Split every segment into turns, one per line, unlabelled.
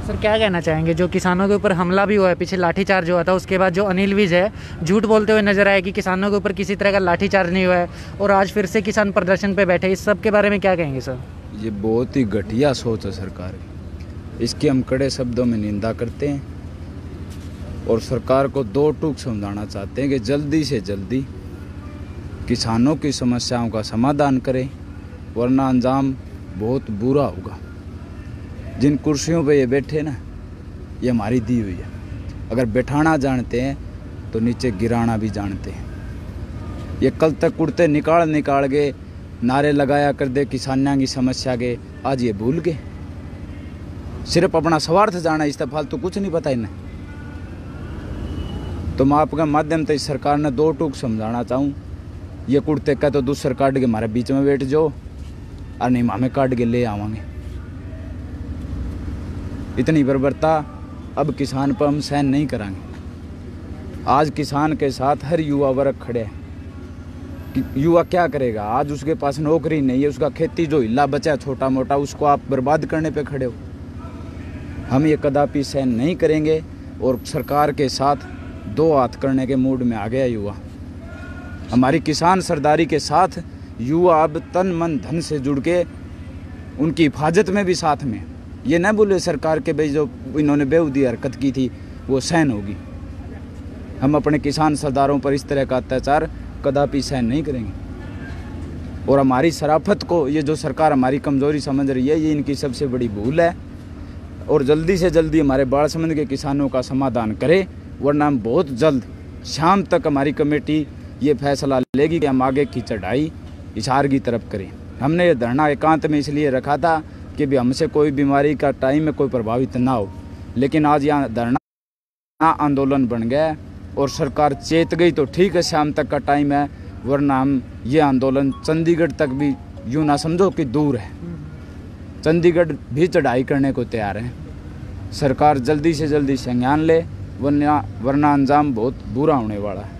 Sir क्या कहना चाहेंगे, जो किसानों के ऊपर हमला भी हुआ है, पीछे लाठीचार्ज हुआ था, उसके बाद जो अनिल विज है झूठ बोलते हुए नजर आए कि किसानों के ऊपर किसी तरह का लाठीचार्ज नहीं हुआ है, और आज फिर से किसान प्रदर्शन पे बैठे, इस सब के बारे में क्या कहेंगे सर?
ये बहुत ही घटिया सोच है सरकार की। इसकी हम कड़े शब्दों में निंदा करते हैं और सरकार को दो टूक समझाना चाहते हैं कि जल्दी से जल्दी किसानों की समस्याओं का समाधान करें, वरना अंजाम बहुत बुरा होगा। जिन कुर्सियों पे ये बैठे ना, ये हमारी दी हुई है। अगर बैठाना जानते हैं तो नीचे गिराना भी जानते हैं। ये कल तक कुर्ते निकाल के नारे लगाया कर दे किसानों की समस्या के, आज ये भूल गए। सिर्फ अपना स्वार्थ जाना, इससे फालतू कुछ नहीं पता इन्हें। तो मैं आपके माध्यम से इस सरकार ने दो टूक समझाना चाहूँ, ये कुर्ते का तो दूसर काट के हमारे बीच में बैठ जाओ, और नहीं हमें काट के ले आवांगे। इतनी बर्बरता अब किसान पर हम सहन नहीं करांगे। आज किसान के साथ हर युवा वर्ग खड़े है कि युवा क्या करेगा। आज उसके पास नौकरी नहीं है, उसका खेती जो हिला बचा छोटा मोटा, उसको आप बर्बाद करने पे खड़े हो। हम ये कदापि सहन नहीं करेंगे और सरकार के साथ दो हाथ करने के मूड में आ गया युवा। हमारी किसान सरदारी के साथ युवा अब तन मन धन से जुड़ के उनकी हिफाजत में भी साथ में। ये न बोले सरकार के भाई जो इन्होंने बेहूदी हरकत की थी वो सहन होगी। हम अपने किसान सरदारों पर इस तरह का अत्याचार कदापि सहन नहीं करेंगे। और हमारी शराफत को ये जो सरकार हमारी कमज़ोरी समझ रही है, ये इनकी सबसे बड़ी भूल है। और जल्दी से जल्दी हमारे बाड़समंद के किसानों का समाधान करें, वरना हम बहुत जल्द शाम तक हमारी कमेटी ये फैसला लेगी कि हम आगे की चढ़ाई हिसार की तरफ करें। हमने ये धरना एकांत में इसलिए रखा था कि भी हमसे कोई बीमारी का टाइम में कोई प्रभावित ना हो, लेकिन आज यहाँ धरना आंदोलन बन गया और सरकार चेत गई तो ठीक है, शाम तक का टाइम है, वरना हम ये आंदोलन चंडीगढ़ तक भी यूँ ना समझो कि दूर है, चंडीगढ़ भी चढ़ाई करने को तैयार है। सरकार जल्दी से जल्दी संज्ञान ले, वरना अंजाम बहुत बुरा होने वाला है।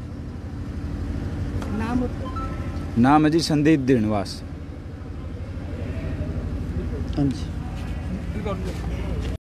नाम है जी संदीप दीनवास।
हाँ जी।